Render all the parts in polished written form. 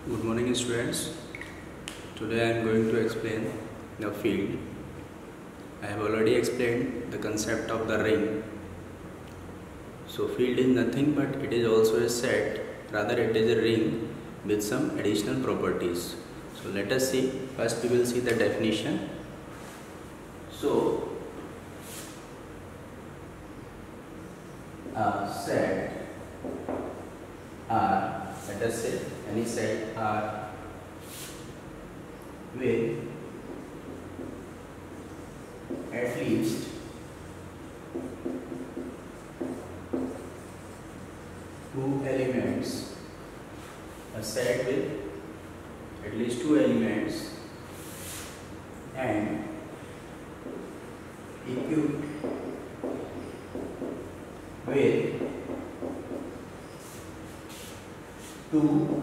Good morning students. Today I am going to explain the field. I have already explained the concept of the ring. So field is nothing but it is also a set, rather it is a ring with some additional properties. So let us see. First we will see the definition. So set R, let us say any set R with at least two elements, a set with at least two elements and equipped with two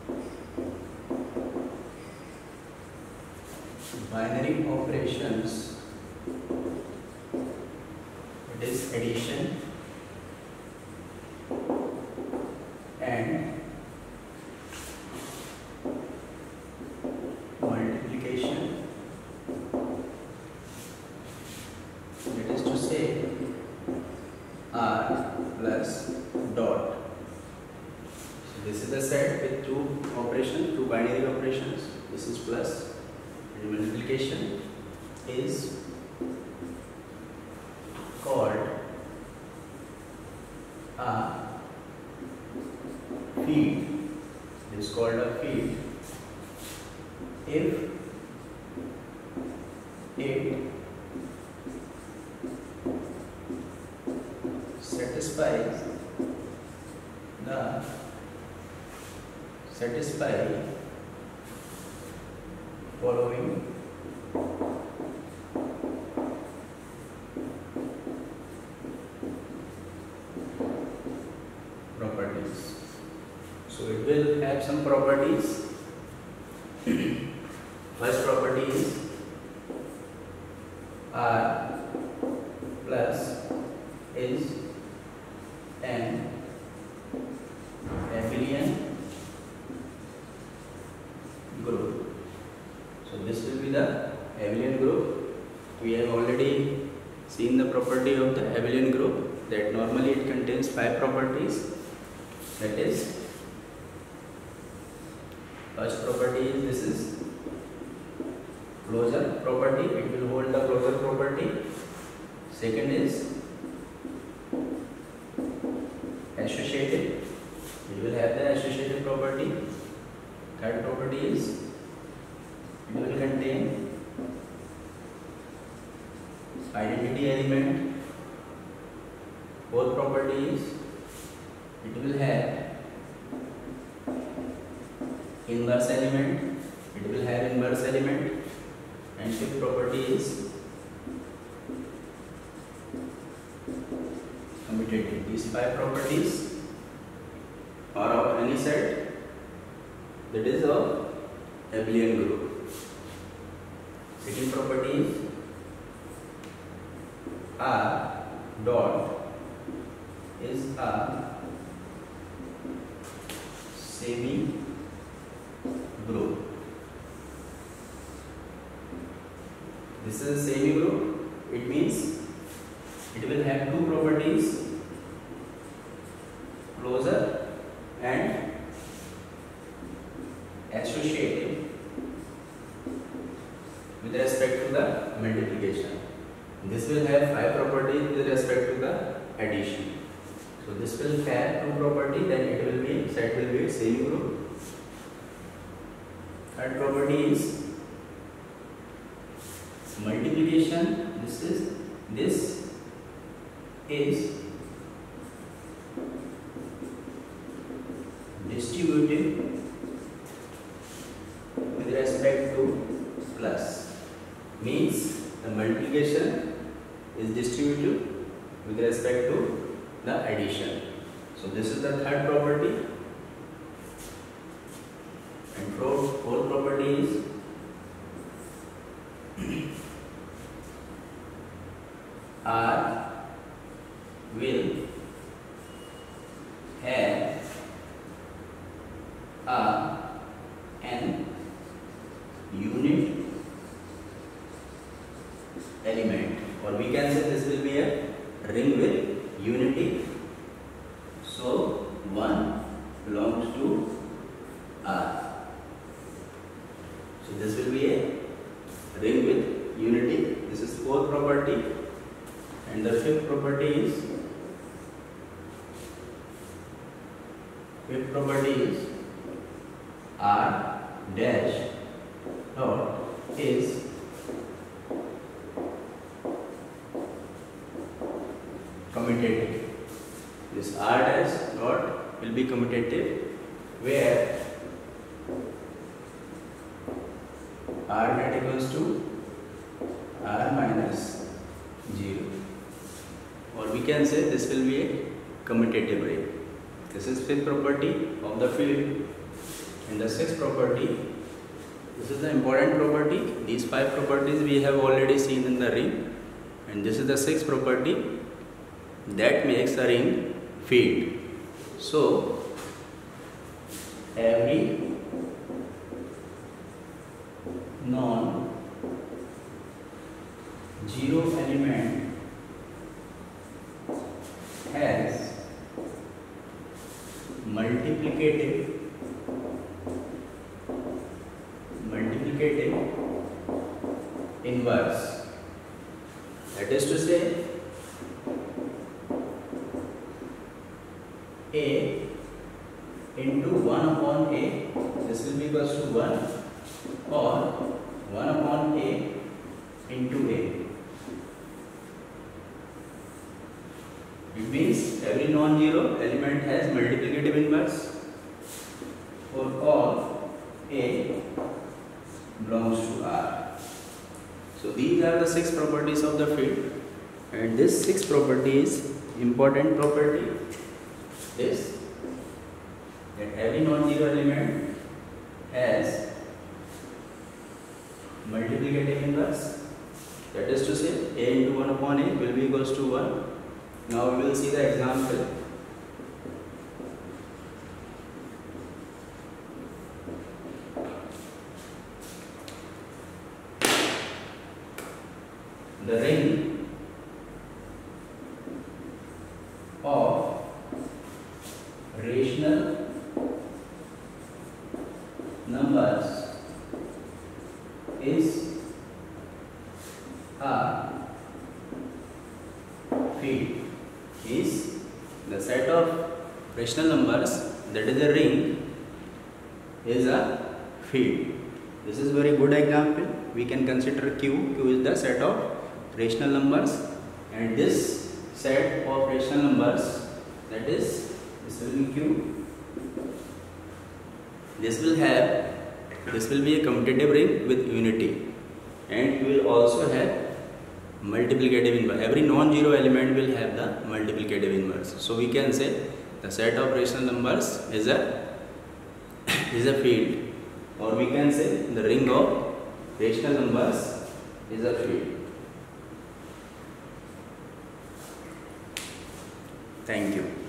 binary operations, it is addition and multiplication, that is to say R plus dot. So this is the set with two operations, two binary operations. This is plus and multiplication is called a field. It is called a field if it satisfies following properties. So it will have some properties. First property is R plus is an abelian group. So this will be the abelian group. We have already seen the property of the abelian group, that normally it contains 5 properties. That is, first property is this is closure property, it will hold the closure property. Second is associative, it will have the associative property. Third property is it will contain identity element. Fourth property is it will have inverse element. It will have inverse element. And fifth property is commutative. These 5 properties are of any set that is of abelian group. Second property is R dot is a semi group. This is a semi group. It means it will have two properties, closure and associative with respect to the multiplication. This will have 5 properties with respect to the addition. So this will have 2 properties, then it will be set will be semi group. Third property is multiplication. This is distributive with respect to plus, means the multiplication is distributive with respect to the addition. So this is the third property. And fourth property is R will have a ring with unity. So 1 belongs to R. So this will be a ring with unity. This is fourth property, and the fifth property is R dash dot is commutative. This R dash dot will be commutative, where R net equals to R minus 0, or we can say this will be a commutative ring. This is fifth property of the field. And the sixth property, this is the important property. These five properties we have already seen in the ring, and this is the sixth property that makes the ring field. So every non-zero element has multiplicative inverse. That is to say, A into 1 upon A, this will be equals to 1, or 1 upon A into A. It means every non-zero element has multiplicative inverse for all A belongs to R. So these are the six properties of the field, and this sixth property is important property is that every non-zero element has multiplicative inverse. That is to say, A into 1 upon A will be equals to 1. Now we will see the example. The ring of rational numbers is a field. Is the set of rational numbers, that is a ring, is a field. This is very good example. We can consider Q. Q is the set of rational numbers, and this set of rational numbers, that is, this will be Q. This will be a commutative ring with unity, and we will also have multiplicative inverse. Every non-zero element will have the multiplicative inverse. So we can say the set of rational numbers is a field, or we can say the ring of rational numbers is a field. Thank you.